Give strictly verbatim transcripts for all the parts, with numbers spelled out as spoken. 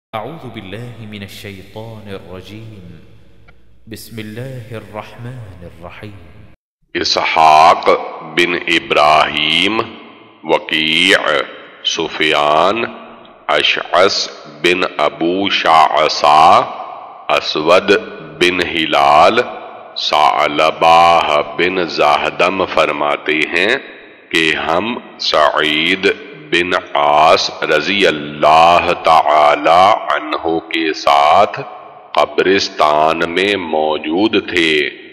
أعوذ بالله من الشيطان الرجيم بسم الله الرحمن الرحيم اسحاق بن ابراہیم، وکیع، سفیان، اشعث بن ابو شعثا، اسود بن ہلال، ثعلبہ بن زہدم فرماتے ہیں کہ ہم سعید بن عاص رضی اللہ تعالی عنہ کے ساتھ قبرستان میں موجود تھے۔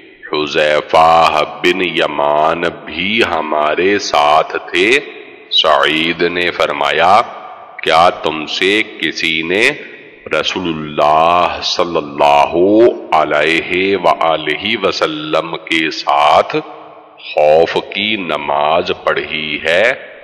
حذیفہ بن یمان بھی ہمارے ساتھ تھے۔ سعید نے فرمایا، کیا تم سے کسی نے رسول اللہ صلی اللہ علیہ وآلہ وسلم کے ساتھ خوف کی نماز پڑھی ہے؟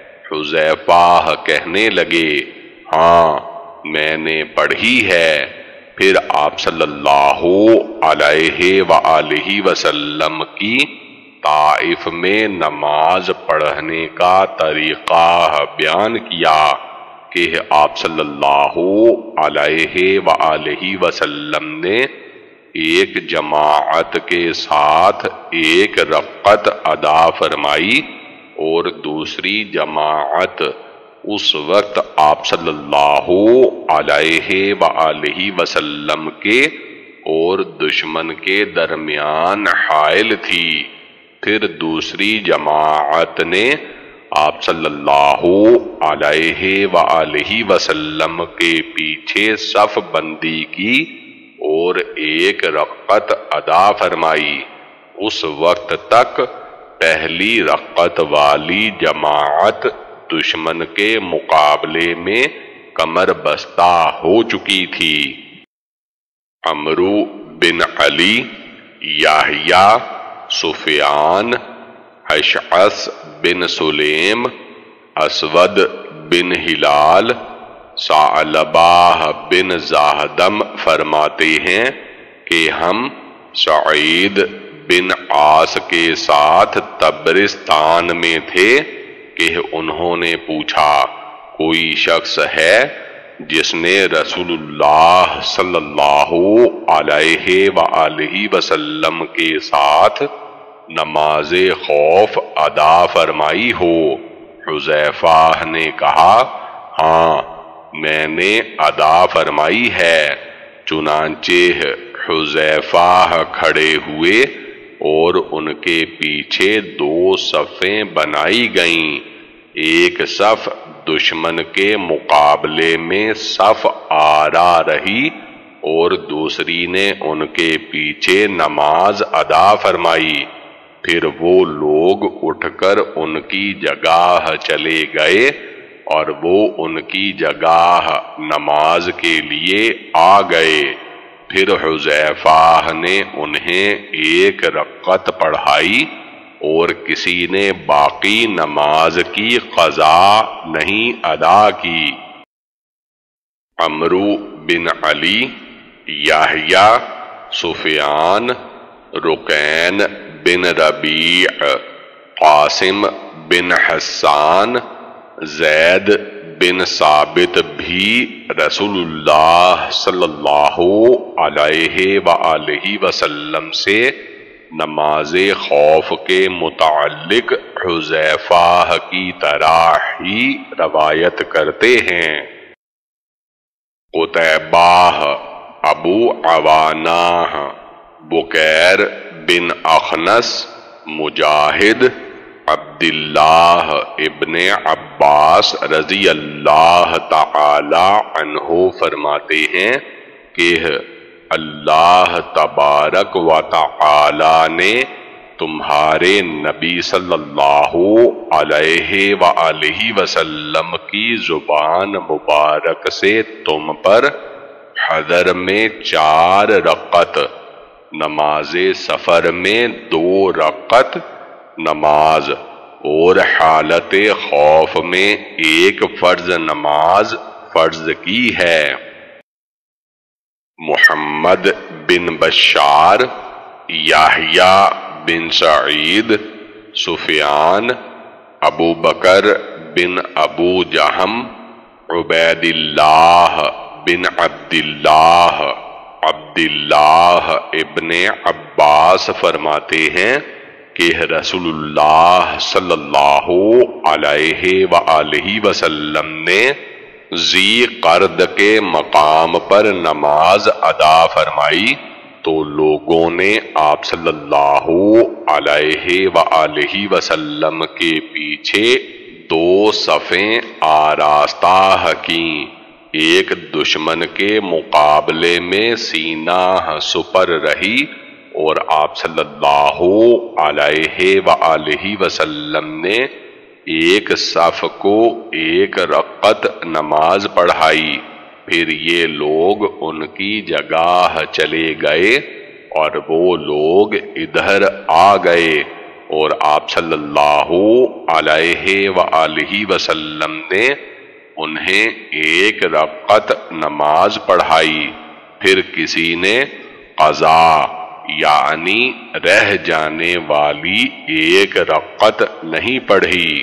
حذیفہ کہنے لگے، ہاں میں نے پڑھی ہے۔ پھر آپ صلی اللہ علیہ وآلہ وسلم کی طائف میں نماز پڑھنے کا طریقہ بیان کیا کہ آپ صلی اللہ علیہ وآلہ وسلم نے ایک جماعت کے ساتھ ایک رکعت ادا فرمائی اور دوسری جماعت اس وقت آپ صلی اللہ علیہ وآلہ وسلم کے اور دشمن کے درمیان حائل تھی۔ پھر دوسری جماعت نے آپ صلی اللہ علیہ وآلہ وسلم کے پیچھے صف بندی کی اور ایک رکعت ادا فرمائی۔ اس وقت تک پہلی رکعت والی جماعت دشمن کے مقابلے میں کمر بستہ ہو چکی تھی۔ عمرو بن علی، یحییٰ، سفیان، اشعث بن سلیم، اسود بن ہلال، ثعلبہ بن زہدم فرماتے ہیں کہ ہم سعید بن عاص کے ساتھ قبرستان میں تھے کہ انہوں نے پوچھا، کوئی شخص ہے جس نے رسول اللہ صلی اللہ علیہ وآلہ وسلم کے ساتھ نماز خوف ادا فرمائی ہو؟ حذیفہ نے کہا، ہاں میں نے ادا فرمائی ہے۔ چنانچہ حذیفہ کھڑے ہوئے اور ان کے پیچھے دو صفیں بنائی گئیں، ایک صف دشمن کے مقابلے میں صف آرا رہی اور دوسری نے ان کے پیچھے نماز ادا فرمائی۔ پھر وہ لوگ اٹھ کر ان کی جگہ چلے گئے اور وہ ان کی جگہ نماز کے لیے آ گئے۔ پھر حذیفہ نے انہیں ایک رکعت پڑھائی اور کسی نے باقی نماز کی قضا نہیں ادا کی۔ عمرو بن علی، یحییٰ، سفیان، رکین بن ربیع، قاسم بن حسان، زید بن ثابت بھی رسول اللہ صلی اللہ علیہ وآلہ وسلم سے نماز خوف کے متعلق حذیفہ کی طرح ہی روایت کرتے ہیں۔ قتیبہ، ابو عوانہ، بکیر بن اخنس، مجاہد، عبداللہ ابن عباس رضی اللہ تعالی عنہ فرماتے ہیں کہ اللہ تبارک و تعالی نے تمہارے نبی صلی اللہ علیہ وآلہ وسلم کی زبان مبارک سے تم پر حضر میں چار رکعت، نماز سفر میں دو رکعت نماز اور حالت خوف میں ایک فرض نماز فرض کی ہے۔ محمد بن بشار، یحییٰ بن سعید، سفیان، ابو بکر بن ابو جہم، عبید اللہ بن عبداللہ عبداللہ ابن عباس فرماتے ہیں کہ رسول اللہ صلی اللہ علیہ وآلہ وسلم نے ذی قرد کے مقام پر نماز ادا فرمائی تو لوگوں نے آپ صلی اللہ علیہ وآلہ وسلم کے پیچھے دو صفیں آراستہ کیں، ایک دشمن کے مقابلے میں سینہ سپر رہی اور آپ صلی اللہ علیہ وآلہ وسلم نے ایک صف کو ایک رکعت نماز پڑھائی، پھر یہ لوگ ان کی جگہ چلے گئے اور وہ لوگ ادھر آ گئے اور آپ صلی اللہ علیہ وآلہ وسلم نے انہیں ایک رکعت نماز پڑھائی، پھر کسی نے قضا یعنی رہ جانے والی ایک رکعت نہیں پڑھی۔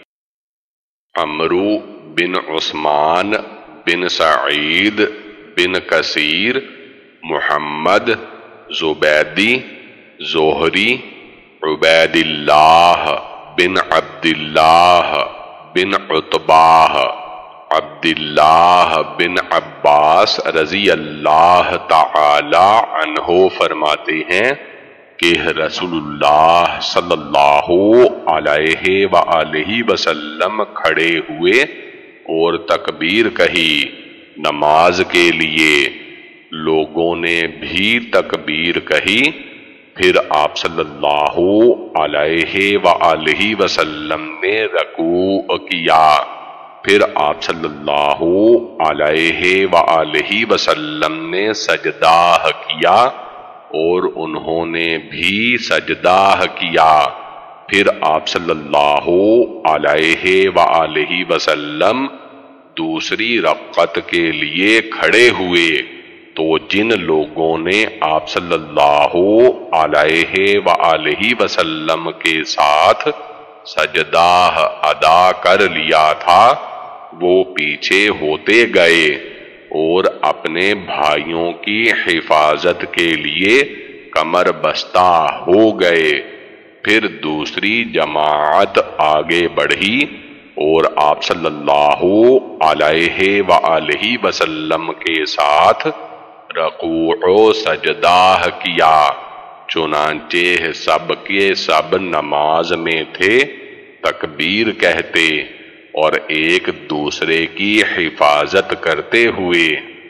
عمرو بن عثمان بن سعید بن کثیر محمد زبیدی زہری عبید اللہ بن عبداللہ بن عتبہ عبداللہ بن عباس رضی اللہ تعالی عنہ فرماتے ہیں کہ رسول اللہ صلی اللہ علیہ وآلہ وسلم کھڑے ہوئے اور تکبیر کہی نماز کے لیے، لوگوں نے بھی تکبیر کہی، پھر آپ صلی اللہ علیہ وآلہ وسلم نے رکوع کیا، پھر آپ صلی اللہ علیہ وآلہ وسلم نے سجدہ کیا اور انہوں نے بھی سجدہ کیا، پھر آپ صلی اللہ علیہ وآلہ وسلم دوسری رکعت کے لیے کھڑے ہوئے تو جن لوگوں نے آپ صلی اللہ علیہ وآلہ وسلم کے ساتھ سجدہ ادا کر لیا تھا وہ پیچھے ہوتے گئے اور اپنے بھائیوں کی حفاظت کے لیے کمر بستہ ہو گئے، پھر دوسری جماعت آگے بڑھی اور آپ صلی اللہ علیہ وآلہ وسلم کے ساتھ رکوع و سجدہ کیا، چنانچہ سب کے سب نماز میں تھے، تکبیر کہتے اور ایک دوسرے کی حفاظت کرتے ہوئے۔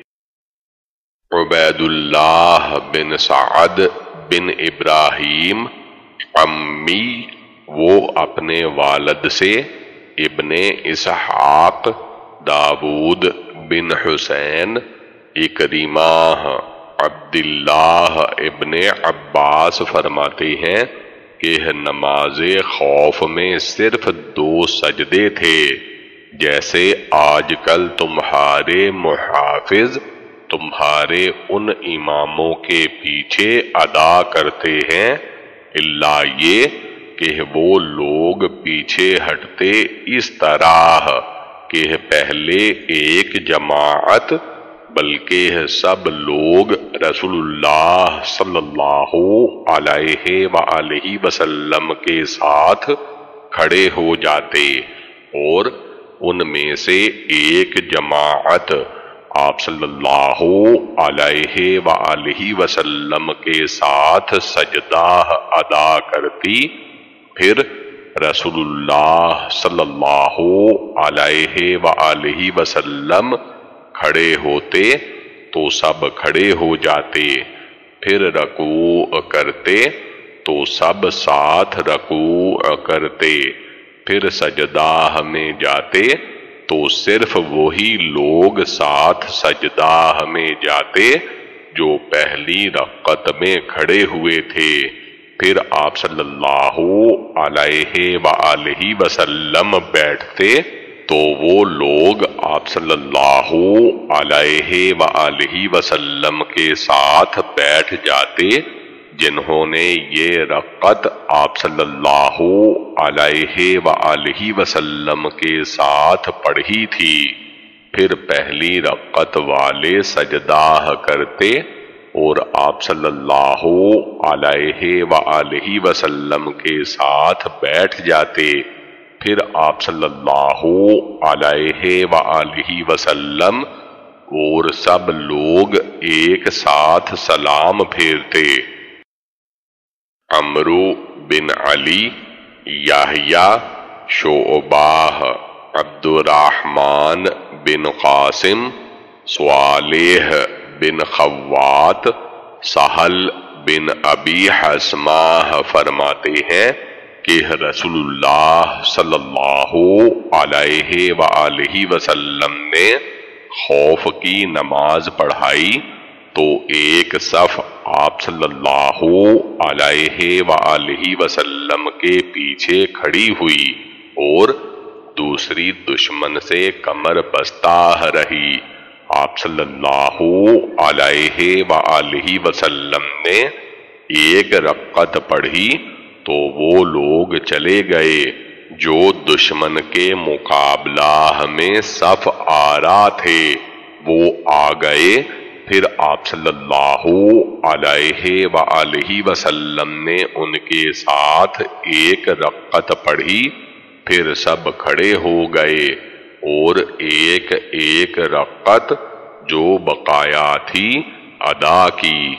عبید اللہ بن سعد بن ابراہیم عمی، وہ اپنے والد سے ابن اسحاق داود بن حسین اکریمہ عبداللہ ابن عباس فرماتے ہیں کہ نماز خوف میں صرف دو سجدے تھے، جیسے آج کل تمہارے محافظ تمہارے ان اماموں کے پیچھے ادا کرتے ہیں، الا یہ کہ وہ لوگ پیچھے ہٹتے اس طرح کہ پہلے ایک جماعت بلکہ سب لوگ رسول اللہ صلی اللہ علیہ وآلہ وسلم کے ساتھ کھڑے ہو جاتے اور ان میں سے ایک جماعت آپ صلی اللہ علیہ وآلہ وسلم کے ساتھ سجدہ ادا کرتی، پھر رسول اللہ صلی اللہ علیہ وآلہ وسلم کھڑے ہوتے تو سب کھڑے ہو جاتے، پھر رکوع کرتے تو سب ساتھ رکوع کرتے، پھر سجدہ میں جاتے تو صرف وہی لوگ ساتھ سجدہ میں جاتے جو پہلی رکعت میں کھڑے ہوئے تھے، پھر آپ صلی اللہ علیہ وآلہ وسلم بیٹھتے تو وہ لوگ آپ صلی اللہ علیہ وآلہ وسلم کے ساتھ بیٹھ جاتے جنہوں نے یہ رکعت آپ صلی اللہ علیہ وآلہ وسلم کے ساتھ پڑھی تھی، پھر پہلی رکعت والے سجدہ کرتے اور آپ صلی اللہ علیہ وآلہ وسلم کے ساتھ بیٹھ جاتے، پھر آپ صلی اللہ علیہ وآلہ وسلم اور سب لوگ ایک ساتھ سلام پھیرتے۔ عمرو بن علی، یحییٰ، شعبہ، عبد الرحمن بن قاسم، صالح بن خوات، سہل بن ابی حسمہ فرماتے ہیں کہ رسول اللہ صلی اللہ علیہ وآلہ وسلم نے خوف کی نماز پڑھائی تو ایک صف آپ صلی اللہ علیہ وآلہ وسلم کے پیچھے کھڑی ہوئی اور دوسری دشمن سے کمر بستہ رہی۔ آپ صلی اللہ علیہ وآلہ وسلم نے ایک رکعت پڑھی تو وہ لوگ چلے گئے جو دشمن کے مقابلہ میں صف آرا تھے، وہ آ گئے، پھر آپ صلی اللہ علیہ وآلہ وسلم نے ان کے ساتھ ایک رکعت پڑھی، پھر سب کھڑے ہو گئے اور ایک ایک رکعت جو بقایا تھی ادا کی۔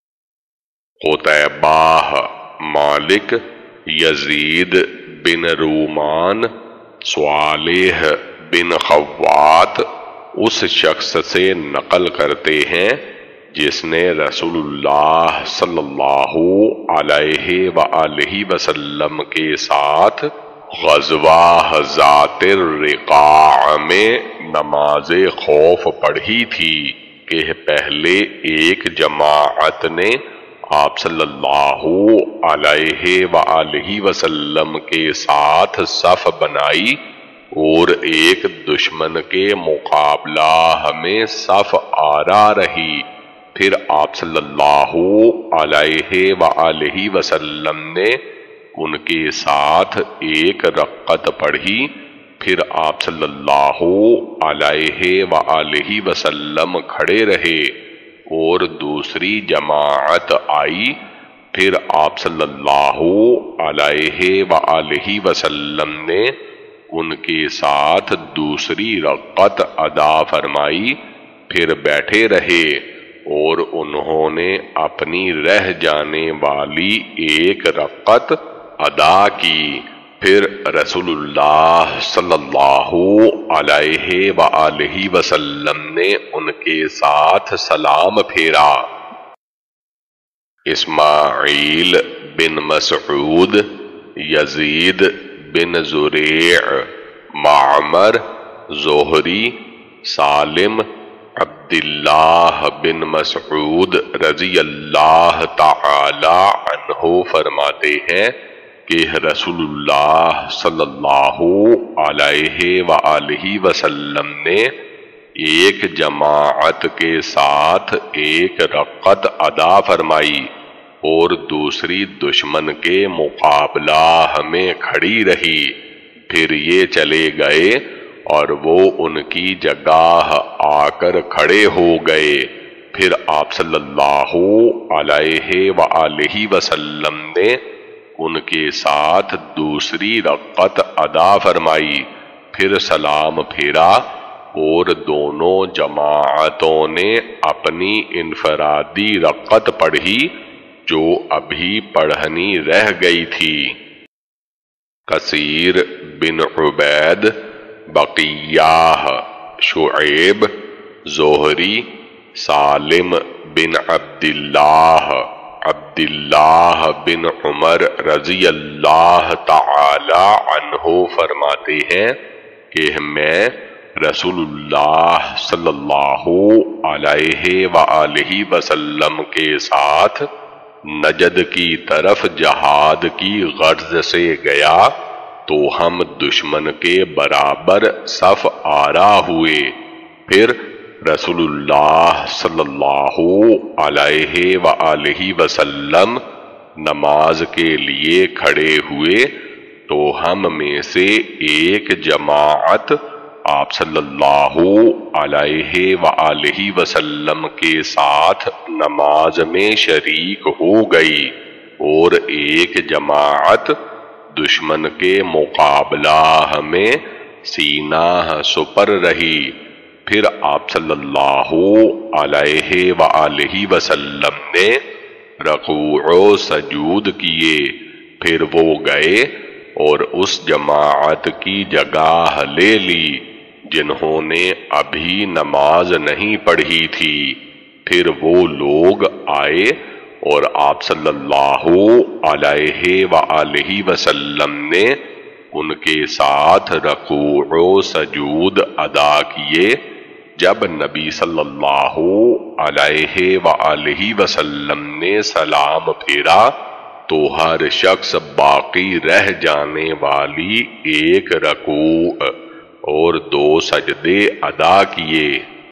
قتیبہ، مالک، یزید بن رومان، صالح بن خوات اس شخص سے نقل کرتے ہیں جس نے رسول اللہ صلی اللہ علیہ وآلہ وسلم کے ساتھ غزوہ ذات الرقاع میں نماز خوف پڑھی تھی کہ پہلے ایک جماعت نے آپ صلی اللہ علیہ وآلہ وسلم کے ساتھ صف بنائی اور ایک دشمن کے مقابلہ میں صف آرا رہی، پھر آپ صلی اللہ علیہ وآلہ وسلم نے ان کے ساتھ ایک رکعت پڑھی، پھر آپ صلی اللہ علیہ وآلہ وسلم کھڑے رہے اور دوسری جماعت آئی، پھر آپ صلی اللہ علیہ وآلہ وسلم نے ان کے ساتھ دوسری رکعت ادا فرمائی، پھر بیٹھے رہے اور انہوں نے اپنی رہ جانے والی ایک رکعت ادا کی، پھر رسول اللہ صلی اللہ علیہ وآلہ وسلم نے ان کے ساتھ سلام پھیرا۔ اسماعیل بن مسعود، یزید بن زریع، معمر، زہری، سالم، عبداللہ بن مسعود رضی اللہ تعالی عنہ فرماتے ہیں کہ رسول اللہ صلی اللہ علیہ وآلہ وسلم نے ایک جماعت کے ساتھ ایک رکعت ادا فرمائی اور دوسری دشمن کے مقابلہ میں کھڑی رہی، پھر یہ چلے گئے اور وہ ان کی جگہ آ کر کھڑے ہو گئے، پھر آپ صلی اللہ علیہ وآلہ وسلم نے ان کے ساتھ دوسری رکعت ادا فرمائی، پھر سلام پھیرا اور دونوں جماعتوں نے اپنی انفرادی رکعت پڑھی جو ابھی پڑھنی رہ گئی تھی۔ کثیر بن عبید، بقیہ، شعیب، زہری، سالم بن عبداللہ، عبداللہ بن عمر رضی اللہ تعالی عنہ فرماتے ہیں کہ میں رسول اللہ صلی اللہ علیہ وآلہ وسلم کے ساتھ نجد کی طرف جہاد کی غرض سے گیا تو ہم دشمن کے برابر صف آرا ہوئے، پھر رسول اللہ صلی اللہ علیہ وآلہ وسلم نماز کے لیے کھڑے ہوئے تو ہم میں سے ایک جماعت آپ صلی اللہ علیہ وآلہ وسلم کے ساتھ نماز میں شریک ہو گئی اور ایک جماعت دشمن کے مقابلہ میں سینہ سپر رہی۔ پھر آپ صلی اللہ علیہ وآلہ وسلم نے رکوع و سجود کیے، پھر وہ گئے اور اس جماعت کی جگہ لے لی جنہوں نے ابھی نماز نہیں پڑھی تھی۔ پھر وہ لوگ آئے اور آپ صلی اللہ علیہ وآلہ وسلم نے ان کے ساتھ رکوع و سجود ادا کیے۔ جب نبی صلی اللہ علیہ وآلہ وسلم نے سلام پھیرا تو ہر شخص باقی رہ جانے والی ایک رکوع اور دو سجدے ادا کیے۔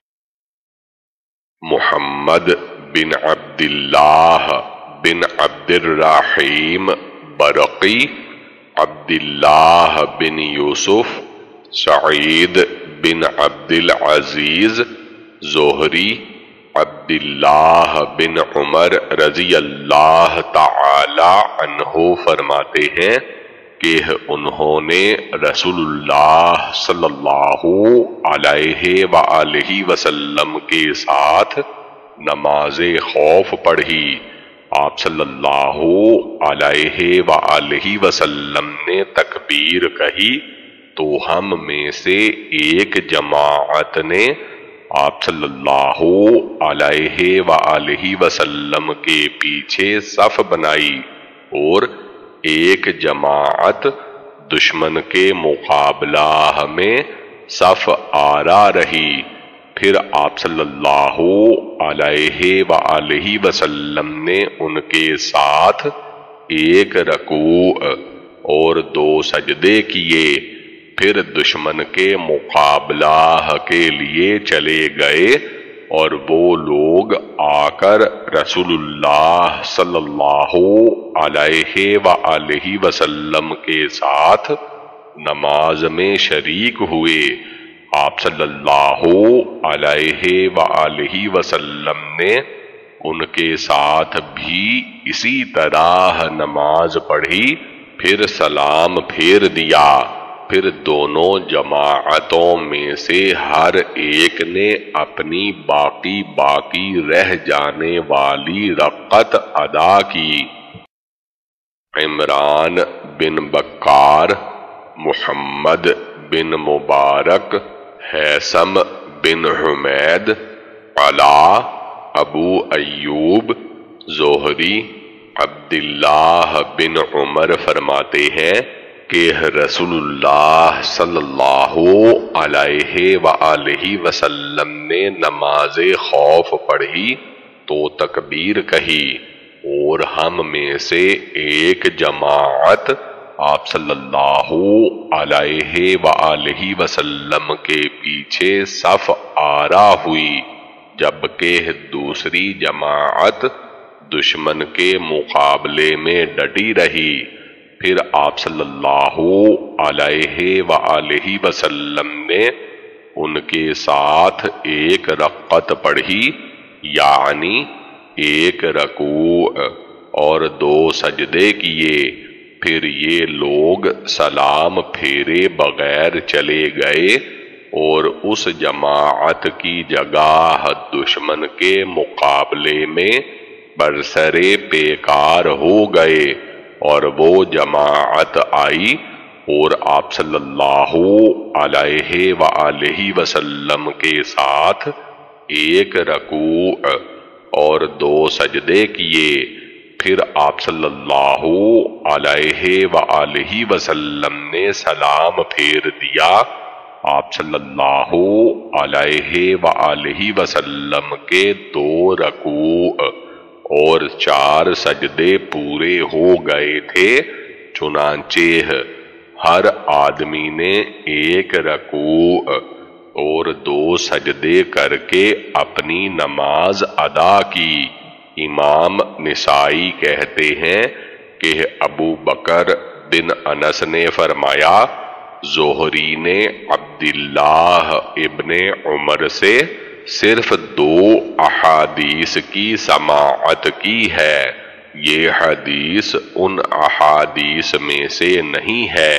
محمد بن عبداللہ بن عبد الرحیم برقی، عبداللہ بن یوسف، سعید بن عبد العزیز زہری، عبداللہ بن عمر رضی اللہ تعالی عنہ فرماتے ہیں کہ انہوں نے رسول اللہ صلی اللہ علیہ وآلہ وسلم کے ساتھ نماز خوف پڑھی۔ آپ صلی اللہ علیہ وآلہ وسلم نے تکبیر کہی تو ہم میں سے ایک جماعت نے آپ صلی اللہ علیہ وآلہ وسلم کے پیچھے صف بنائی اور ایک جماعت دشمن کے مقابلہ میں صف آرا رہی۔ پھر آپ صلی اللہ علیہ وآلہ وسلم نے ان کے ساتھ ایک رکوع اور دو سجدے کیے، پھر دشمن کے مقابلہ کے لیے چلے گئے اور وہ لوگ آ کر رسول اللہ صلی اللہ علیہ وآلہ وسلم کے ساتھ نماز میں شریک ہوئے۔ آپ صلی اللہ علیہ وآلہ وسلم نے ان کے ساتھ بھی اسی طرح نماز پڑھی، پھر سلام پھیر دیا۔ پھر دونوں جماعتوں میں سے ہر ایک نے اپنی باقی باقی رہ جانے والی رکعت ادا کی۔ عمران بن بکار، محمد بن مبارک، حیثم بن حمید، علا، ابو ایوب زہری، عبداللہ بن عمر فرماتے ہیں کہ رسول اللہ صلی اللہ علیہ وآلہ وسلم نے نماز خوف پڑھی تو تکبیر کہی اور ہم میں سے ایک جماعت آپ صلی اللہ علیہ وآلہ وسلم کے پیچھے صف آرا ہوئی، جبکہ دوسری جماعت دشمن کے مقابلے میں ڈٹی رہی۔ پھر آپ صلی اللہ علیہ وآلہ وسلم نے ان کے ساتھ ایک رکعت پڑھی، یعنی ایک رکوع اور دو سجدے کیے۔ پھر یہ لوگ سلام پھیرے بغیر چلے گئے اور اس جماعت کی جگہ دشمن کے مقابلے میں برسرے پیکار ہو گئے، اور وہ جماعت آئی اور آپ صلی اللہ علیہ وآلہ وسلم کے ساتھ ایک رکوع اور دو سجدے کیے۔ پھر آپ صلی اللہ علیہ وآلہ وسلم نے سلام پھیر دیا۔ آپ صلی اللہ علیہ وآلہ وسلم کے دو رکوع اور چار سجدے پورے ہو گئے تھے، چنانچہ ہر آدمی نے ایک رکوع اور دو سجدے کر کے اپنی نماز ادا کی۔ امام نسائی کہتے ہیں کہ ابو بکر بن انس نے فرمایا زہری نے عبداللہ ابن عمر سے صرف دو احادیث کی سماعت کی ہے، یہ حدیث ان احادیث میں سے نہیں ہے۔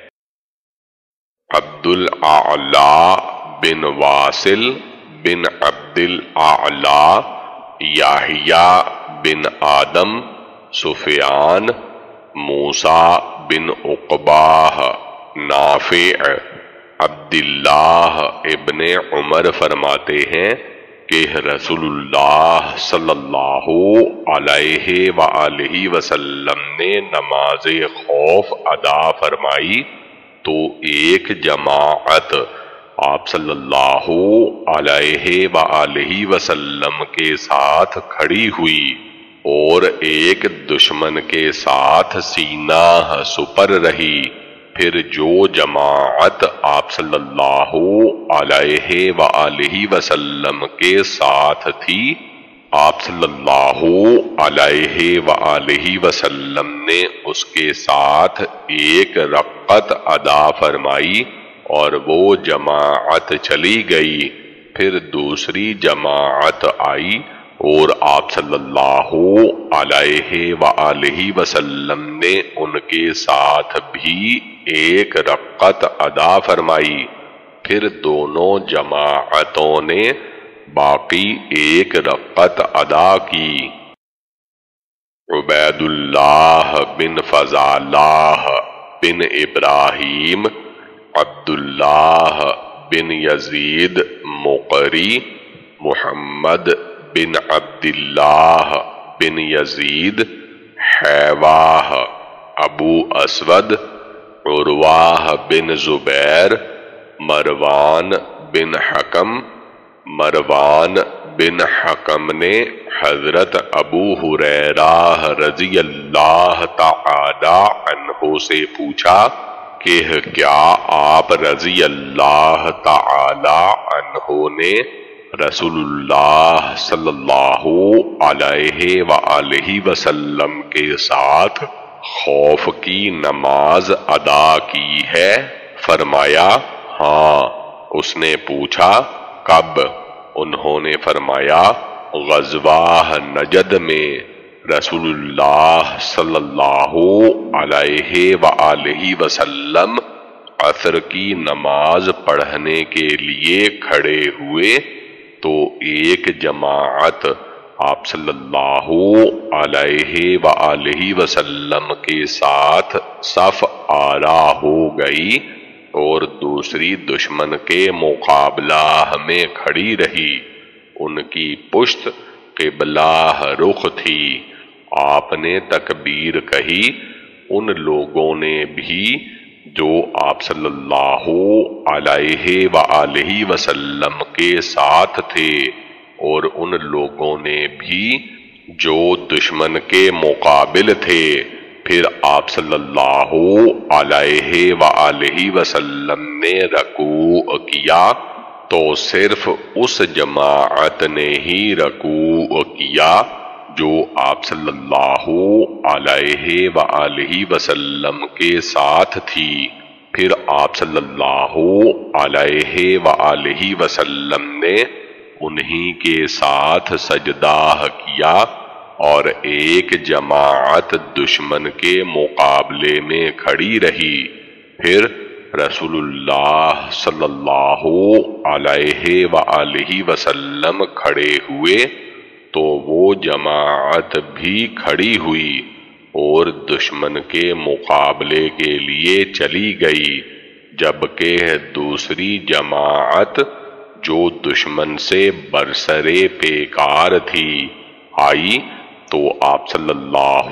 عبد الاعلی بن واصل بن عبد الاعلی، یحییٰ بن آدم، سفیان، موسیٰ بن عقبہ، نافع، عبداللہ ابن عمر فرماتے ہیں کہ رسول اللہ صلی اللہ علیہ وآلہ وسلم نے نماز خوف ادا فرمائی تو ایک جماعت آپ صلی اللہ علیہ وآلہ وسلم کے ساتھ کھڑی ہوئی اور ایک دشمن کے ساتھ سینہ سپر رہی۔ پھر جو جماعت آپ صلی اللہ علیہ وآلہ وسلم کے ساتھ تھی، آپ صلی اللہ علیہ وآلہ وسلم نے اس کے ساتھ ایک رکعت ادا فرمائی اور وہ جماعت چلی گئی۔ پھر دوسری جماعت آئی اور آپ صلی اللہ علیہ وآلہ وسلم نے ان کے ساتھ بھی ایک رکعت ادا فرمائی۔ پھر دونوں جماعتوں نے باقی ایک رکعت ادا کی۔ عبید اللہ بن فضالہ بن ابراہیم، عبداللہ بن یزید مقری، محمد بن عبداللہ بن یزید، حیواہ، ابو اسود، عروہ بن زبیر، مروان بن حکم۔ مروان بن حکم نے حضرت ابو ہریرہ رضی اللہ تعالی عنہ سے پوچھا کہ کیا آپ رضی اللہ تعالی عنہ نے رسول اللہ صلی اللہ علیہ وآلہ وسلم کے ساتھ خوف کی نماز ادا کی ہے؟ فرمایا ہاں۔ اس نے پوچھا کب؟ انہوں نے فرمایا غزوہ نجد میں رسول اللہ صلی اللہ علیہ وآلہ وسلم عصر کی نماز پڑھنے کے لیے کھڑے ہوئے تو ایک جماعت آپ صلی اللہ علیہ وآلہ وسلم کے ساتھ صف آرا ہو گئی اور دوسری دشمن کے مقابلہ میں کھڑی رہی۔ ان کی پشت قبلہ رخ تھی۔ آپ نے تکبیر کہی، ان لوگوں نے بھی جو آپ صلی اللہ علیہ وآلہ وسلم کے ساتھ تھے اور ان لوگوں نے بھی جو دشمن کے مقابل تھے۔ پھر آپ صلی اللہ علیہ وآلہ وسلم نے رکوع کیا تو صرف اس جماعت نے ہی رکوع کیا جو آپ صلی اللہ علیہ وآلہ وسلم کے ساتھ تھی۔ پھر آپ صلی اللہ علیہ وآلہ وسلم نے انہی کے ساتھ سجدہ کیا اور ایک جماعت دشمن کے مقابلے میں کھڑی رہی۔ پھر رسول اللہ صلی اللہ علیہ وآلہ وسلم کھڑے ہوئے تو وہ جماعت بھی کھڑی ہوئی اور دشمن کے مقابلے کے لیے چلی گئی، جبکہ دوسری جماعت جو دشمن سے برسرے پیکار تھی آئی تو آپ صلی اللہ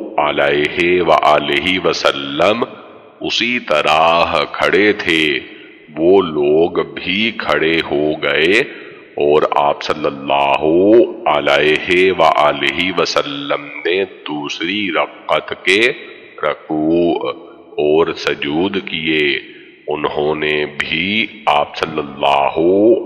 علیہ وآلہ وسلم اسی طرح کھڑے تھے۔ وہ لوگ بھی کھڑے ہو گئے اور آپ صلی اللہ علیہ وآلہ وسلم نے دوسری رکعت کے رکوع اور سجود کیے۔ انہوں نے بھی آپ صلی اللہ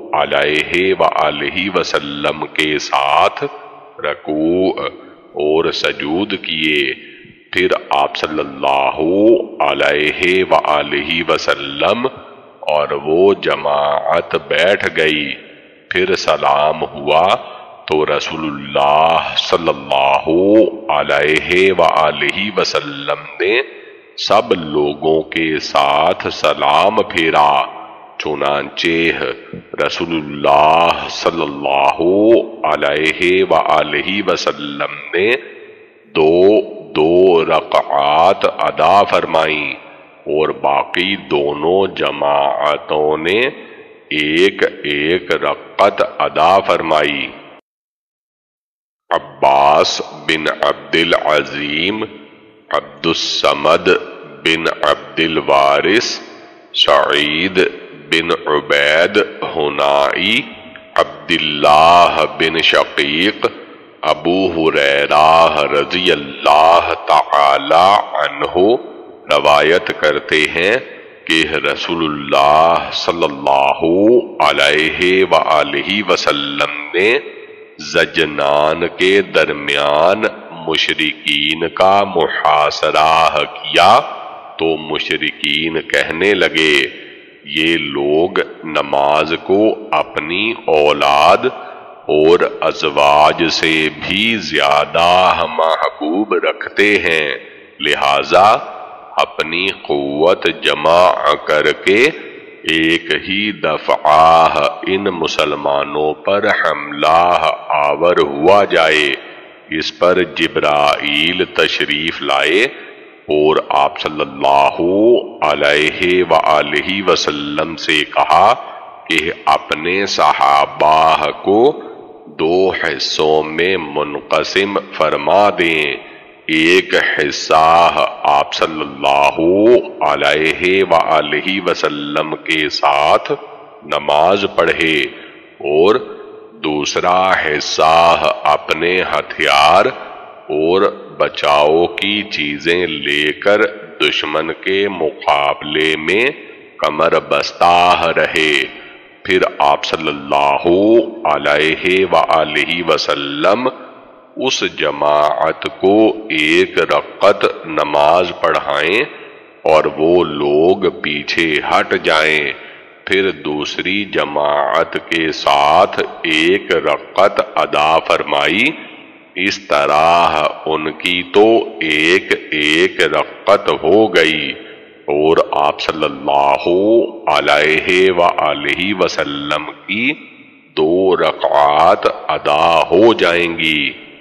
علیہ وآلہ وسلم کے ساتھ رکوع اور سجود کیے۔ پھر آپ صلی اللہ علیہ وآلہ وسلم اور وہ جماعت بیٹھ گئی، پھر سلام ہوا تو رسول اللہ صلی اللہ علیہ وآلہ وسلم نے سب لوگوں کے ساتھ سلام پھیرا، چنانچہ رسول اللہ صلی اللہ علیہ وآلہ وسلم نے دو دو رکعات ادا فرمائیں اور باقی دونوں جماعتوں نے ایک ایک رکعت ادا فرمائی۔ عباس بن عبد العظیم، عبد الصمد بن عبد الوارث، سعید بن عبید حنائی، عبداللہ بن شقیق، ابو ہریرہ رضی اللہ تعالی عنہ روایت کرتے ہیں کہ رسول اللہ صلی اللہ علیہ وآلہ وسلم نے زجنان کے درمیان مشرکین کا محاصرہ کیا تو مشرکین کہنے لگے، یہ لوگ نماز کو اپنی اولاد اور ازواج سے بھی زیادہ محبوب رکھتے ہیں، لہذا اپنی قوت جمع کر کے ایک ہی دفعہ ان مسلمانوں پر حملہ آور ہوا جائے۔ اس پر جبرائیل تشریف لائے اور آپ صلی اللہ علیہ وآلہ وسلم سے کہا کہ اپنے صحابہ کو دو حصوں میں منقسم فرما دیں، ایک حصہ آپ صلی اللہ علیہ وآلہ وسلم کے ساتھ نماز پڑھے اور دوسرا حصہ اپنے ہتھیار اور بچاؤ کی چیزیں لے کر دشمن کے مقابلے میں کمر بستہ رہے۔ پھر آپ صلی اللہ علیہ وآلہ وسلم اس جماعت کو ایک رکعت نماز پڑھائیں اور وہ لوگ پیچھے ہٹ جائیں، پھر دوسری جماعت کے ساتھ ایک رکعت ادا فرمائی۔ اس طرح ان کی تو ایک ایک رکعت ہو گئی اور آپ صلی اللہ علیہ وآلہ وسلم کی دو رکعات ادا ہو جائیں گی۔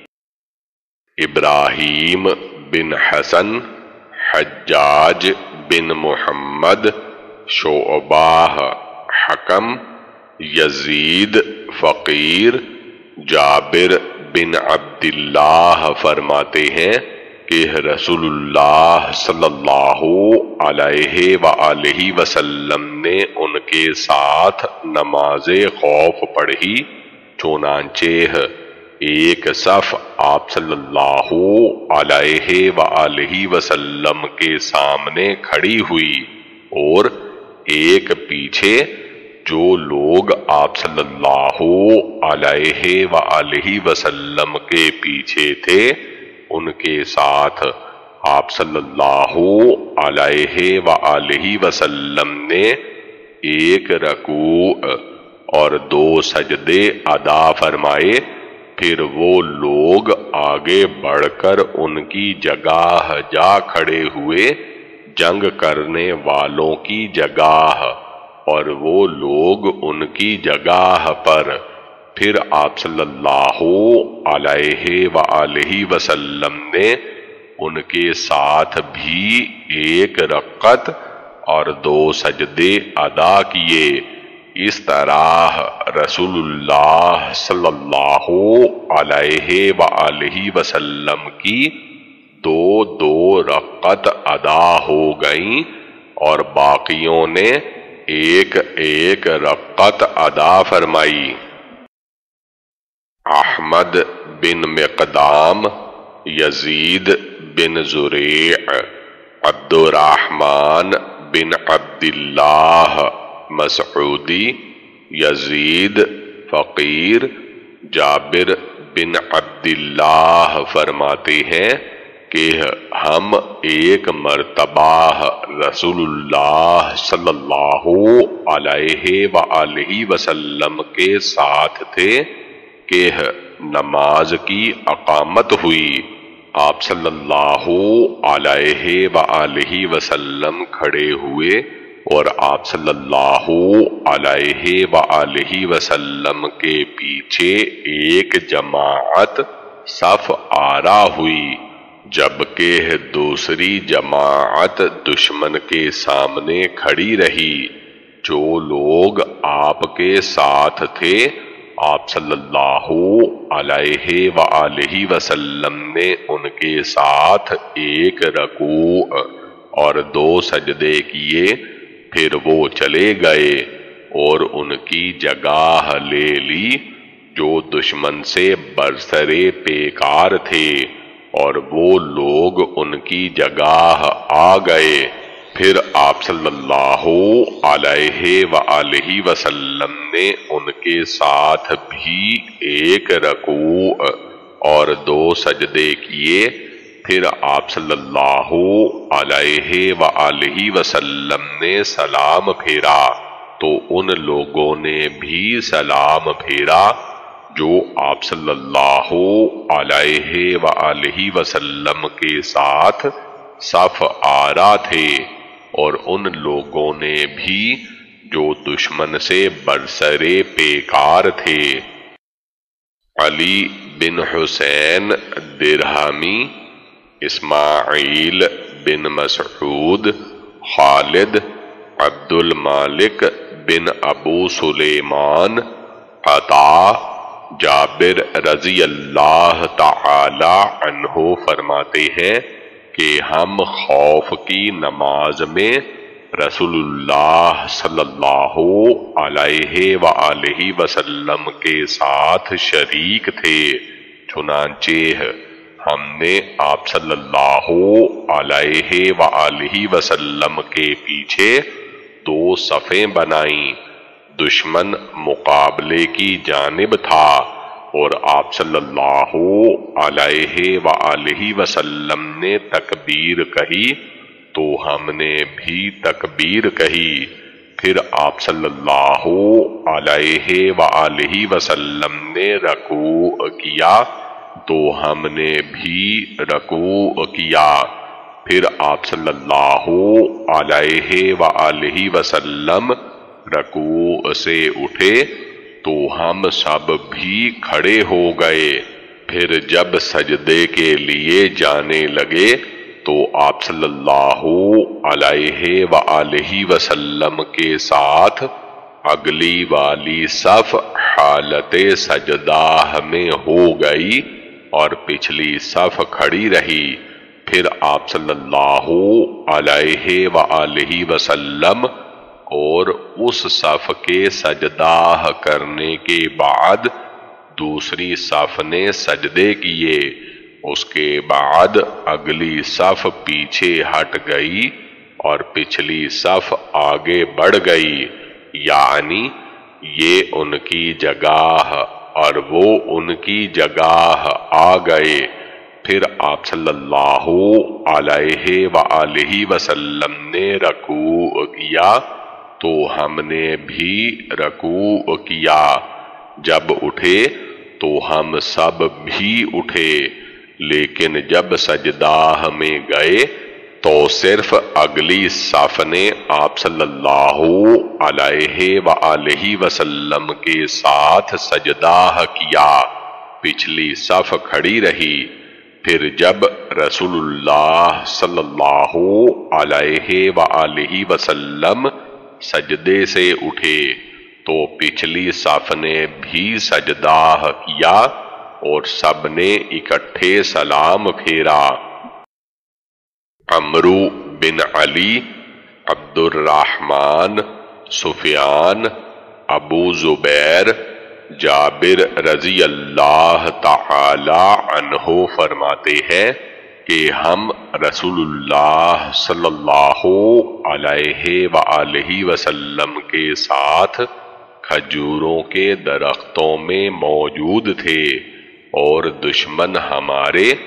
ابراہیم بن حسن، حجاج بن محمد، شعبہ حکم، یزید فقیر، جابر بن عبداللہ فرماتے ہیں کہ رسول اللہ صلی اللہ علیہ وآلہ وسلم نے ان کے ساتھ نماز خوف پڑھی، چنانچہ ایک صف آپ صلی اللہ علیہ وآلہ وسلم کے سامنے کھڑی ہوئی اور ایک پیچھے، جو لوگ آپ صلی اللہ علیہ وآلہ وسلم کے پیچھے تھے ان کے ساتھ آپ صلی اللہ علیہ وآلہ وسلم نے ایک رکوع اور دو سجدے ادا فرمائے، پھر وہ لوگ آگے بڑھ کر ان کی جگہ جا کھڑے ہوئے، جنگ کرنے والوں کی جگہ، اور وہ لوگ ان کی جگہ پر۔ پھر آپ صلی اللہ علیہ وآلہ وسلم نے ان کے ساتھ بھی ایک رکعت اور دو سجدے ادا کیے۔ اس طرح رسول اللہ صلی اللہ علیہ وآلہ وسلم کی دو دو رکعت ادا ہو گئیں اور باقیوں نے ایک ایک رکعت ادا فرمائی۔ احمد بن مقدام، یزید بن زریع، عبد الرحمن بن عبداللہ مسعودی، یزید فقیر، جابر بن عبداللہ فرماتے ہیں کہ ہم ایک مرتبہ رسول اللہ صلی اللہ علیہ وآلہ وسلم کے ساتھ تھے کہ نماز کی اقامت ہوئی۔ آپ صلی اللہ علیہ وآلہ وسلم کھڑے ہوئے اور آپ صلی اللہ علیہ وآلہ وسلم کے پیچھے ایک جماعت صف آرا ہوئی، جبکہ دوسری جماعت دشمن کے سامنے کھڑی رہی۔ جو لوگ آپ کے ساتھ تھے آپ صلی اللہ علیہ وآلہ وسلم نے ان کے ساتھ ایک رکوع اور دو سجدے کیے، پھر وہ چلے گئے اور ان کی جگہ لے لی جو دشمن سے برسرے پیکار تھے، اور وہ لوگ ان کی جگہ آ گئے۔ پھر آپ صلی اللہ علیہ وآلہ وسلم نے ان کے ساتھ بھی ایک رکوع اور دو سجدے کیے، پھر آپ صلی اللہ علیہ وآلہ وسلم نے سلام پھیرا تو ان لوگوں نے بھی سلام پھیرا جو آپ صلی اللہ علیہ وآلہ وسلم کے ساتھ صف آرا تھے، اور ان لوگوں نے بھی جو دشمن سے برسرے پیکار تھے۔ علی بن حسین درہمی، اسماعیل بن مسعود، خالد، عبد المالک بن ابو سلیمان، عطا، جابر رضی اللہ تعالی عنہ فرماتے ہیں کہ ہم خوف کی نماز میں رسول اللہ صلی اللہ علیہ وآلہ وسلم کے ساتھ شریک تھے، چنانچہ ہم نے آپ صلی اللہ علیہ وآلہ وسلم کے پیچھے دو صفیں بنائیں۔ دشمن مقابلے کی جانب تھا اور آپ صلی اللہ علیہ وآلہ وسلم نے تکبیر کہی تو ہم نے بھی تکبیر کہی، پھر آپ صلی اللہ علیہ وآلہ وسلم نے رکوع کیا تو ہم نے بھی رکوع کیا، پھر آپ صلی اللہ علیہ وآلہ وسلم رکوع سے اٹھے تو ہم سب بھی کھڑے ہو گئے، پھر جب سجدے کے لیے جانے لگے تو آپ صلی اللہ علیہ وآلہ وسلم کے ساتھ اگلی والی صف حالت سجدہ میں ہو گئی اور پچھلی صف کھڑی رہی، پھر آپ صلی اللہ علیہ وآلہ وسلم اور اس صف کے سجدہ کرنے کے بعد دوسری صف نے سجدے کیے، اس کے بعد اگلی صف پیچھے ہٹ گئی اور پچھلی صف آگے بڑھ گئی، یعنی یہ ان کی جگہ اور وہ ان کی جگہ آ گئے، پھر آپ صلی اللہ علیہ وآلہ وسلم نے رکوع کیا تو ہم نے بھی رکوع کیا، جب اٹھے تو ہم سب بھی اٹھے، لیکن جب سجدہ میں گئے تو صرف اگلی صف نے آپ صلی اللہ علیہ وآلہ وسلم کے ساتھ سجدہ کیا، پچھلی صف کھڑی رہی، پھر جب رسول اللہ صلی اللہ علیہ وآلہ وسلم سجدے سے اٹھے تو پچھلی صف نے بھی سجدہ کیا اور سب نے اکٹھے سلام پھیرا۔ عمرو بن علی، عبد الرحمن، سفیان، ابو زبیر، جابر رضی اللہ تعالی عنہ فرماتے ہیں کہ ہم رسول اللہ صلی اللہ علیہ وآلہ وسلم کے ساتھ کھجوروں کے درختوں میں موجود تھے اور دشمن ہمارے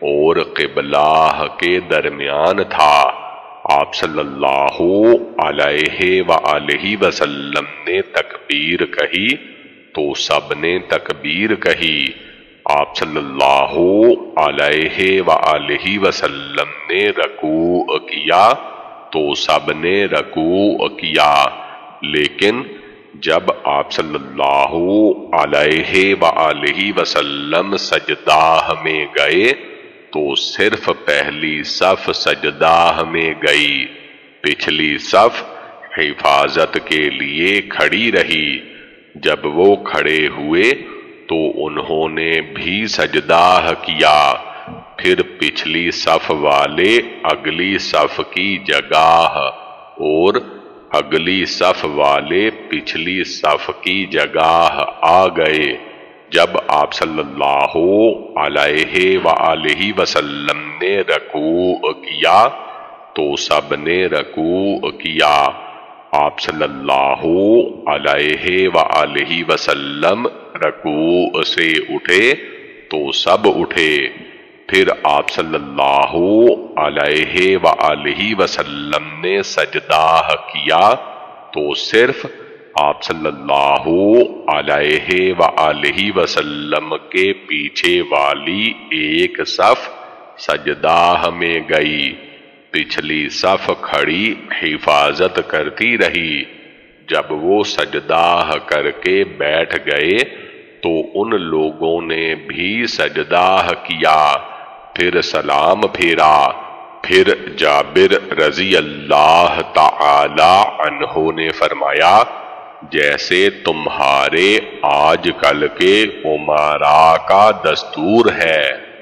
اور قبلہ کے درمیان تھا۔ آپ صلی اللہ علیہ وآلہ وسلم نے تکبیر کہی تو سب نے تکبیر کہی۔ آپ صلی اللہ علیہ وآلہ وسلم نے رکوع کیا تو سب نے رکوع کیا، لیکن جب آپ صلی اللہ علیہ وآلہ وسلم سجدہ میں گئے تو صرف پہلی صف سجدہ میں گئی، پچھلی صف حفاظت کے لیے کھڑی رہی۔ جب وہ کھڑے ہوئے تو انہوں نے بھی سجدہ کیا، پھر پچھلی صف والے اگلی صف کی جگہ اور اگلی صف والے پچھلی صف کی جگہ آ گئے۔ جب آپ صلی اللہ علیہ وآلہ وسلم نے رکوع کیا تو سب نے رکوع کیا۔ آپ صلی اللہ علیہ وآلہ وسلم رکوع سے اٹھے تو سب اٹھے، پھر آپ صلی اللہ علیہ وآلہ وسلم نے سجدہ کیا تو صرف آپ صلی اللہ علیہ وآلہ وسلم کے پیچھے والی ایک صف سجدہ میں گئی، پچھلی صف کھڑی حفاظت کرتی رہی۔ جب وہ سجدہ کر کے بیٹھ گئے تو ان لوگوں نے بھی سجدہ کیا، پھر سلام پھیرا۔ پھر جابر رضی اللہ تعالی عنہ نے فرمایا، جیسے تمہارے آج کل کے امراء کا دستور ہے۔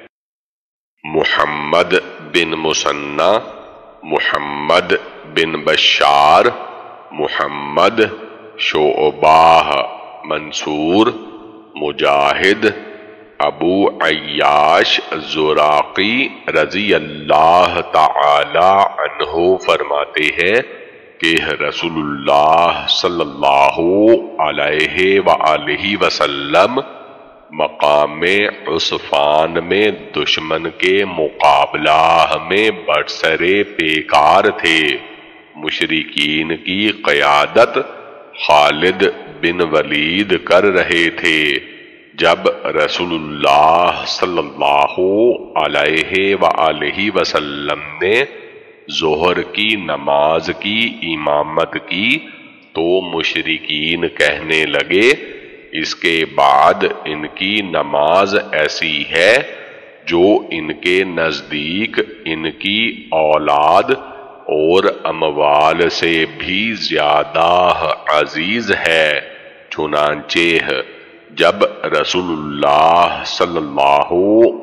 محمد بن مثنی، محمد بن بشار، محمد، شعبہ، منصور، مجاہد، ابو عیاش زراقی رضی اللہ تعالی عنہ فرماتے ہیں کہ رسول اللہ صلی اللہ علیہ وآلہ وسلم مقام عصفان میں دشمن کے مقابلہ میں برسرِ پیکار تھے۔ مشرکین کی قیادت خالد بن ولید کر رہے تھے۔ جب رسول اللہ صلی اللہ علیہ وآلہ وسلم نے ظہر کی نماز کی امامت کی تو مشرکین کہنے لگے، اس کے بعد ان کی نماز ایسی ہے جو ان کے نزدیک ان کی اولاد اور اموال سے بھی زیادہ عزیز ہے۔ چنانچہ جب رسول اللہ صلی اللہ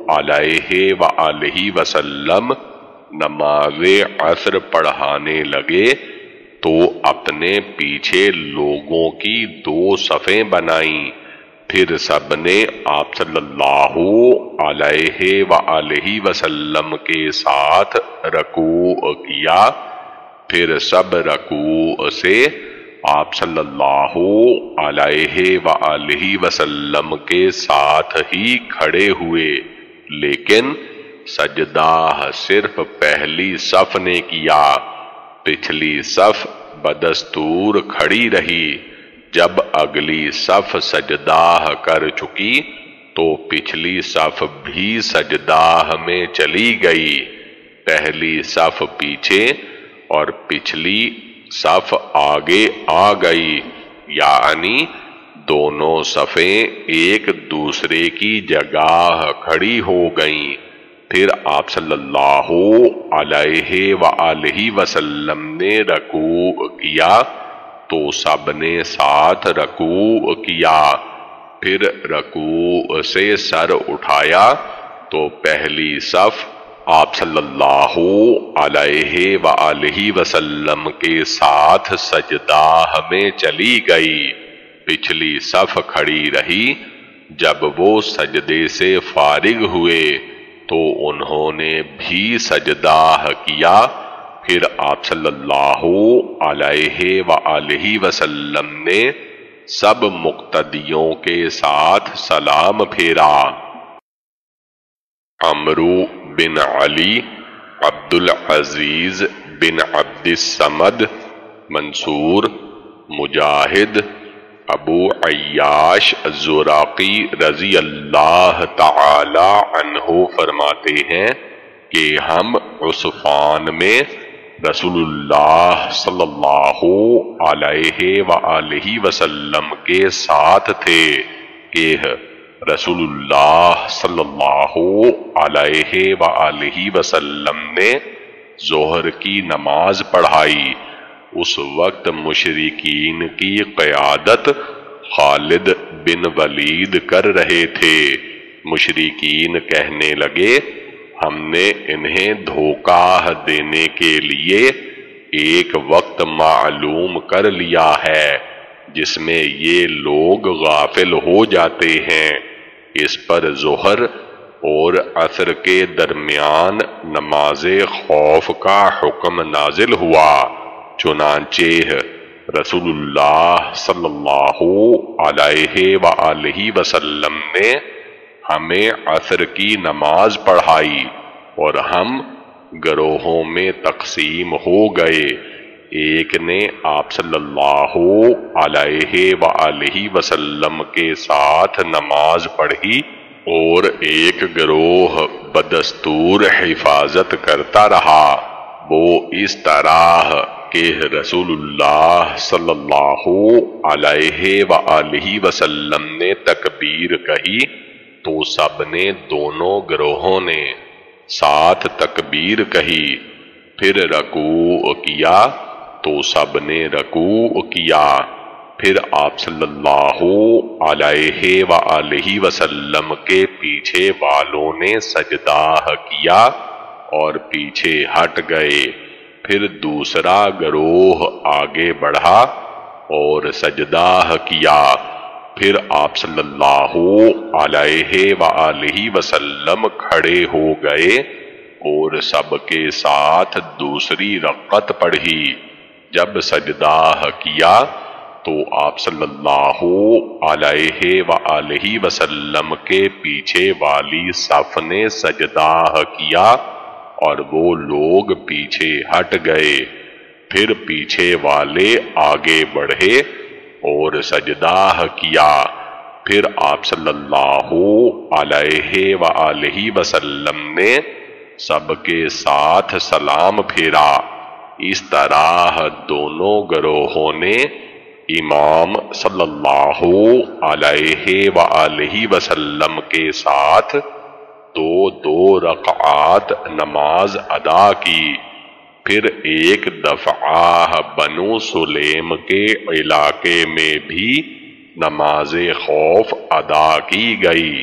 علیہ وآلہ وسلم نماز عصر پڑھانے لگے تو اپنے پیچھے لوگوں کی دو صفیں بنائیں، پھر سب نے آپ صلی اللہ علیہ وآلہ وسلم کے ساتھ رکوع کیا، پھر سب رکوع سے آپ صلی اللہ علیہ وآلہ وسلم کے ساتھ ہی کھڑے ہوئے، لیکن سجدہ صرف پہلی صف نے کیا، پچھلی صف بدستور کھڑی رہی۔ جب اگلی صف سجدہ کر چکی تو پچھلی صف بھی سجدہ میں چلی گئی، پہلی صف پیچھے اور پچھلی صف آگے آ گئی، یعنی دونوں صفیں ایک دوسرے کی جگہ کھڑی ہو گئیں۔ پھر آپ صلی اللہ علیہ وآلہ وسلم نے رکوع کیا تو سب نے ساتھ رکوع کیا، پھر رکوع سے سر اٹھایا تو پہلی صف آپ صلی اللہ علیہ وآلہ وسلم کے ساتھ سجدہ میں چلی گئی، پچھلی صف کھڑی رہی۔ جب وہ سجدے سے فارغ ہوئے تو انہوں نے بھی سجدہ کیا، پھر آپ صلی اللہ علیہ وآلہ وسلم نے سب مقتدیوں کے ساتھ سلام پھیرا۔ عمرو بن علی، عبد العزیز بن عبد الصمد، منصور، مجاہد، ابو عیاش الزراقی رضی اللہ تعالی عنہ فرماتے ہیں کہ ہم عصفان میں رسول اللہ صلی اللہ علیہ وآلہ وسلم کے ساتھ تھے کہ رسول اللہ صلی اللہ علیہ وآلہ وسلم نے ظہر کی نماز پڑھائی۔ اس وقت مشرکین کی قیادت خالد بن ولید کر رہے تھے۔ مشرکین کہنے لگے ہم نے انہیں دھوکہ دینے کے لیے ایک وقت معلوم کر لیا ہے جس میں یہ لوگ غافل ہو جاتے ہیں۔ اس پر ظہر اور عصر کے درمیان نماز خوف کا حکم نازل ہوا، چنانچہ رسول اللہ صلی اللہ علیہ وآلہ وسلم نے ہمیں عصر کی نماز پڑھائی اور ہم گروہوں میں تقسیم ہو گئے۔ ایک نے آپ صلی اللہ علیہ وآلہ وسلم کے ساتھ نماز پڑھی اور ایک گروہ بدستور حفاظت کرتا رہا۔ وہ اس طرح کہ رسول اللہ صلی اللہ علیہ وآلہ وسلم نے تکبیر کہی تو سب نے دونوں گروہوں نے ساتھ تکبیر کہی، پھر رکوع کیا تو سب نے رکوع کیا، پھر آپ صلی اللہ علیہ وآلہ وسلم کے پیچھے والوں نے سجدہ کیا اور پیچھے ہٹ گئے، پھر دوسرا گروہ آگے بڑھا اور سجدہ کیا، پھر آپ صلی اللہ علیہ وآلہ وسلم کھڑے ہو گئے اور سب کے ساتھ دوسری رکعت پڑھی۔ جب سجدہ کیا تو آپ صلی اللہ علیہ وآلہ وسلم کے پیچھے والی صف نے سجدہ کیا اور وہ لوگ پیچھے ہٹ گئے، پھر پیچھے والے آگے بڑھے اور سجدہ کیا، پھر آپ صلی اللہ علیہ وآلہ وسلم نے سب کے ساتھ سلام پھیرا۔ اس طرح دونوں گروہوں نے امام صلی اللہ علیہ وآلہ وسلم کے ساتھ دو دو رکعات نماز ادا کی، پھر ایک دفعہ بنو سلیم کے علاقے میں بھی نماز خوف ادا کی گئی۔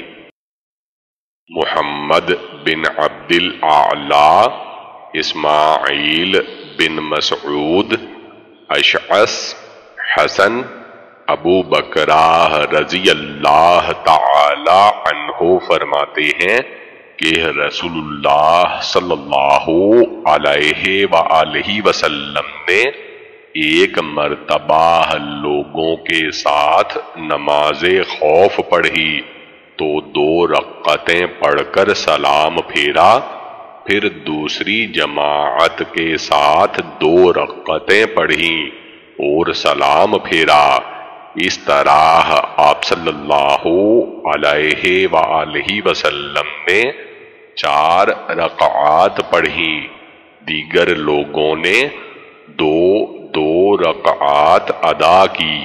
محمد بن عبد الاعلی، اسماعیل بن مسعود، اشعث، حسن، ابو بکرہ رضی اللہ تعالی عنہ فرماتے ہیں کہ رسول اللہ صلی اللہ علیہ وآلہ وسلم نے ایک مرتبہ لوگوں کے ساتھ نماز خوف پڑھی تو دو رکعتیں پڑھ کر سلام پھیرا، پھر دوسری جماعت کے ساتھ دو رکعتیں پڑھیں اور سلام پھیرا۔ اس طرح آپ صلی اللہ علیہ وآلہ وسلم نے چار رکعات پڑھی، دیگر لوگوں نے دو دو رکعات ادا کی۔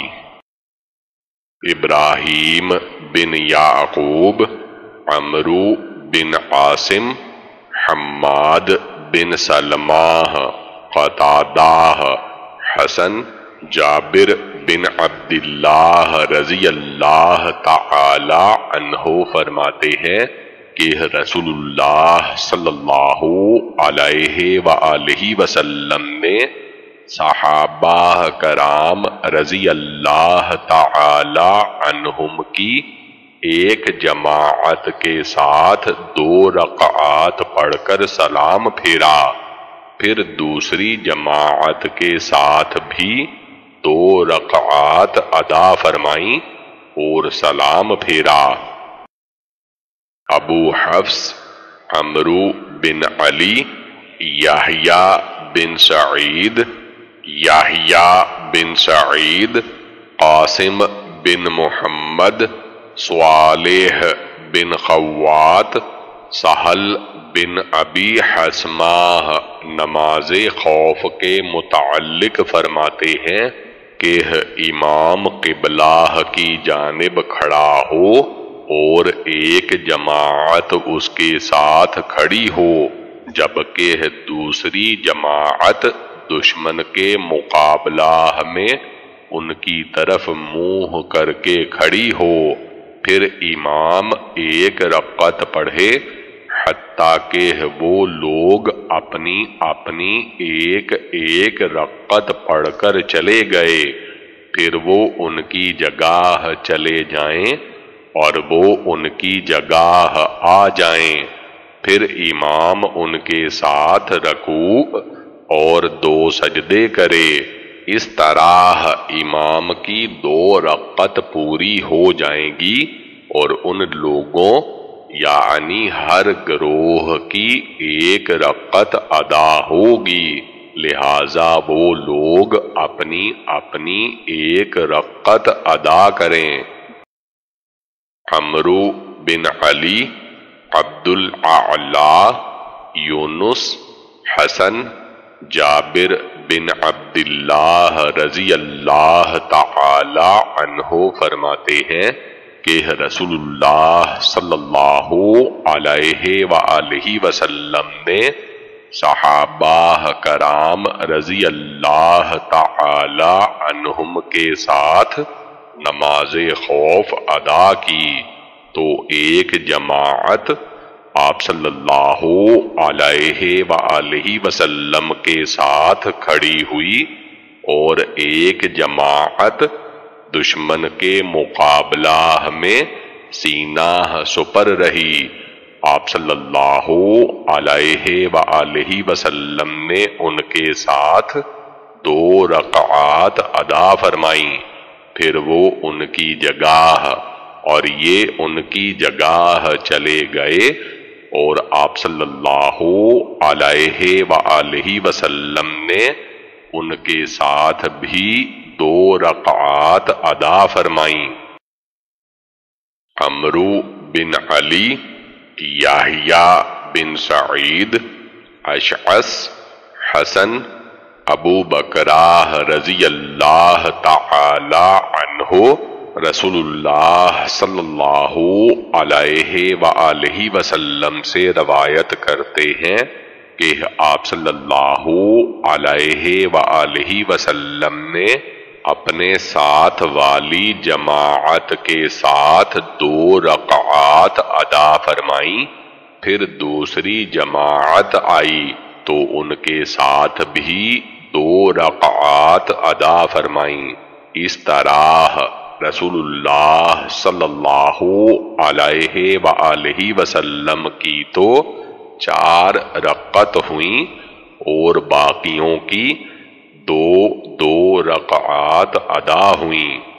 ابراہیم بن یعقوب، عمرو بن عاصم، حماد بن سلمہ، قتادہ، حسن، جابر بن عبداللہ رضی اللہ تعالی عنہ فرماتے ہیں کہ رسول اللہ صلی اللہ علیہ وآلہ وسلم نے صحابہ کرام رضی اللہ تعالی عنہم کی ایک جماعت کے ساتھ دو رکعات پڑھ کر سلام پھیرا، پھر دوسری جماعت کے ساتھ بھی دو رکعات ادا فرمائیں اور سلام پھیرا۔ ابو حفص عمرو بن علی، یحییٰ بن سعید، یحییٰ بن سعید، قاسم بن محمد، صالح بن خوات، سہل بن ابی حسمہ نماز خوف کے متعلق فرماتے ہیں کہ امام قبلہ کی جانب کھڑا ہو اور ایک جماعت اس کے ساتھ کھڑی ہو، جبکہ دوسری جماعت دشمن کے مقابلہ میں ان کی طرف منہ کر کے کھڑی ہو، پھر امام ایک رکعت پڑھے حتیٰ کہ وہ لوگ اپنی اپنی ایک ایک رکعت پڑھ کر چلے گئے، پھر وہ ان کی جگہ چلے جائیں اور وہ ان کی جگہ آ جائیں، پھر امام ان کے ساتھ رکوع اور دو سجدے کرے۔ اس طرح امام کی دو رکعت پوری ہو جائیں گی اور ان لوگوں یعنی ہر گروہ کی ایک رکعت ادا ہوگی، لہذا وہ لوگ اپنی اپنی ایک رکعت ادا کریں۔ عمرو بن علی، عبد الاعلی، یونس، حسن، جابر بن عبداللہ رضی اللہ تعالی عنہ فرماتے ہیں کہ رسول اللہ صلی اللہ علیہ وآلہ وسلم نے صحابہ کرام رضی اللہ تعالی عنہم کے ساتھ نماز خوف ادا کی تو ایک جماعت آپ صلی اللہ علیہ وآلہ وسلم کے ساتھ کھڑی ہوئی اور ایک جماعت دشمن کے مقابلہ میں سینہ سپر رہی۔ آپ صلی اللہ علیہ وآلہ وسلم نے ان کے ساتھ دو رکعات ادا فرمائیں، پھر وہ ان کی جگہ اور یہ ان کی جگہ چلے گئے اور آپ صلی اللہ علیہ وآلہ وسلم نے ان کے ساتھ بھی دو رکعات ادا فرمائیں۔ عمرو بن علی، یحییٰ بن سعید، اشعث، حسن، ابو بکرہ رضی اللہ تعالی عنہ رسول اللہ صلی اللہ علیہ وآلہ وسلم سے روایت کرتے ہیں کہ آپ صلی اللہ علیہ وآلہ وسلم نے اپنے ساتھ والی جماعت کے ساتھ دو رکعات ادا فرمائیں، پھر دوسری جماعت آئی تو ان کے ساتھ بھی دو رکعات ادا فرمائیں۔ اس طرح رسول اللہ صلی اللہ علیہ وآلہ وسلم کی تو چار رکعت ہوئیں اور باقیوں کی دو دو رکعات ادا ہوئیں۔